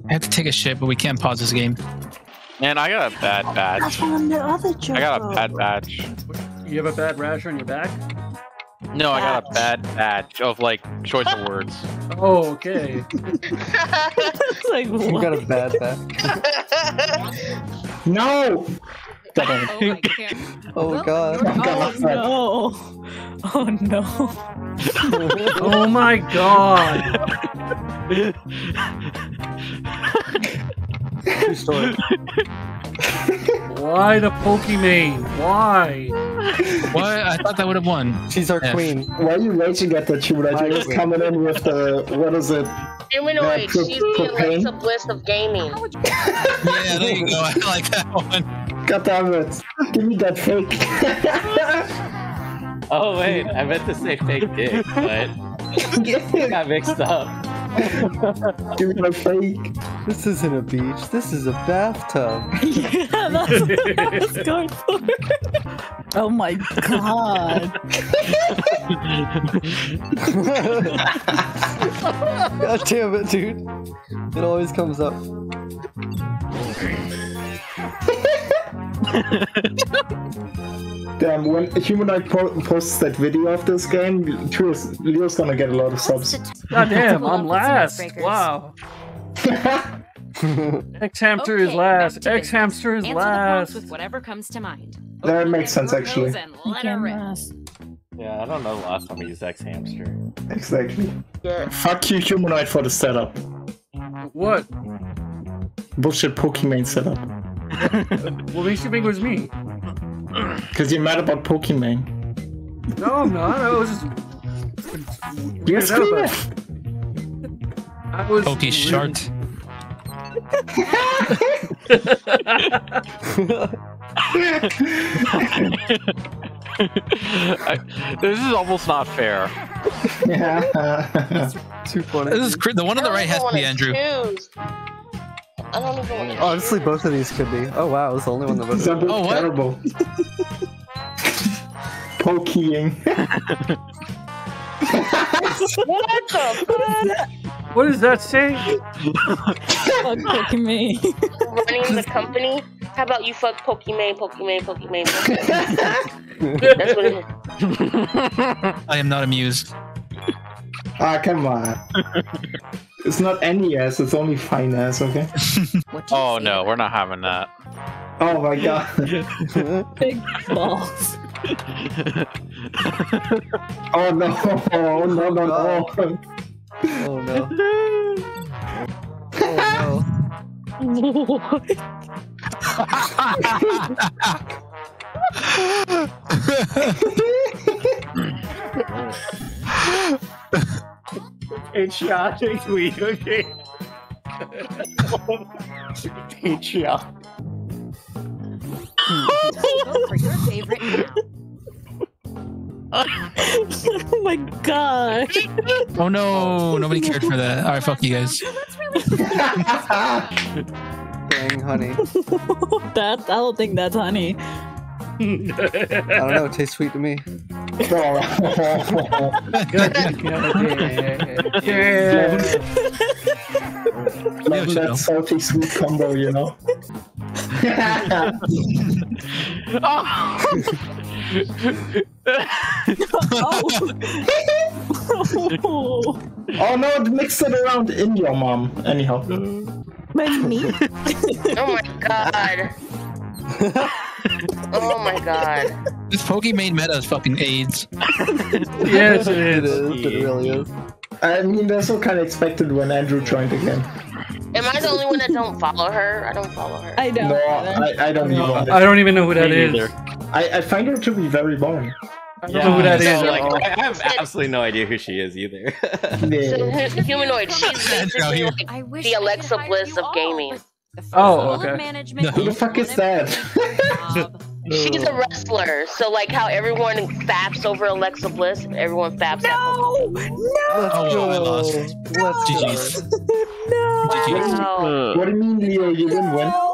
I have to take a shit, but we can't pause this game. Man, I got a bad badge. That's on the other joke. I got a bad badge. You have a bad rash on your back? No, I got a bad badge of like choice of words. Oh, okay. Like, You got a bad back. No! Oh, I can't. Oh Well, god. you're- Oh no. Oh my god. True story. Why the Pokimane? Why? What? I thought that would have won. She's our Yeah. queen. Why are you raging at the tune? You're just coming in with the, what is it? Humanoid, pro- she's the propane? Alexa Bliss of gaming. Yeah, there you go. I like that one. God damn it. Give me that fake. Oh wait, I meant to say fake dick, but got mixed up. Give me that fake. This isn't a beach. This is a bathtub. Yeah, that's what I was going for. Oh my god. God damn it, dude. It always comes up. Damn, when Humanoid posts that video of this game, Leo's gonna get a lot of subs. God damn, Pull I'm up with some last. icebreakers. Wow. X-Hamster is Okay, last. back to X-Hamster is business. Answer the prompts last. with whatever comes to mind. That Open makes sense, your actually. nose and let her rip. Yeah, I don't know the last time I used X-Hamster. Exactly. Yeah. Fuck you, Humanoid, for the setup. What? Bullshit Pokimane setup. What makes you think it was me? Because you're mad about Pokimane. No, I'm not. I was just. You're Figured out screaming! I was. Pokey short. This is almost not fair. Yeah. Too funny. This is the one on the right has to be Andrew. Choose. I don't even want to Honestly, both of these could be. Oh wow, it's the only one that These are voted. both Oh, what? terrible. Poking. What the fuck? What does that say? Fuck Pokimane. Running the company? How about you fuck Pokimane, Pokimane, Pokimane, Pokimane? That's what it is. I am not amused. Ah, come on. It's not any ass, it's only fine ass, okay? What do you Oh say no, to we're not having that. Oh my god. Big balls. Oh no. Oh no, no, no. Oh no. Oh What? Patreon tweet, okay. Patreon. vote for your favorite now? Oh my god. Oh no, nobody cared for that. Alright, fuck you guys. no. Dang, honey. I don't think that's honey. I don't know, it tastes sweet to me. Love that salty sweet combo, you know? Oh. Oh no, it mixed it around in your mom. Anyhow. My meat? Oh my god. Oh my god. This Pokimane meta is fucking AIDS. Yes, it It is. is, it really is. I mean, that's what kind of expected when Andrew joined again. Am I the only one that don't follow her? I don't follow her. I know. No, I don't even. I don't even know who that Me is. neither. I find her to be very boring. I don't know who that is. no, at like, all. I have absolutely no idea who she is either. Yeah. So, humanoid, she's basically here. like I wish the I could Alexa hire Bliss you of all, gaming. but the Oh, full okay. of management Who the fuck is that? job. She's a wrestler, so like how everyone faps over Alexa Bliss, everyone faps at No! Let's Oh, go. I lost. Let's GG's. go. No! GG's. Wow. What do you mean, Leo? You didn't win?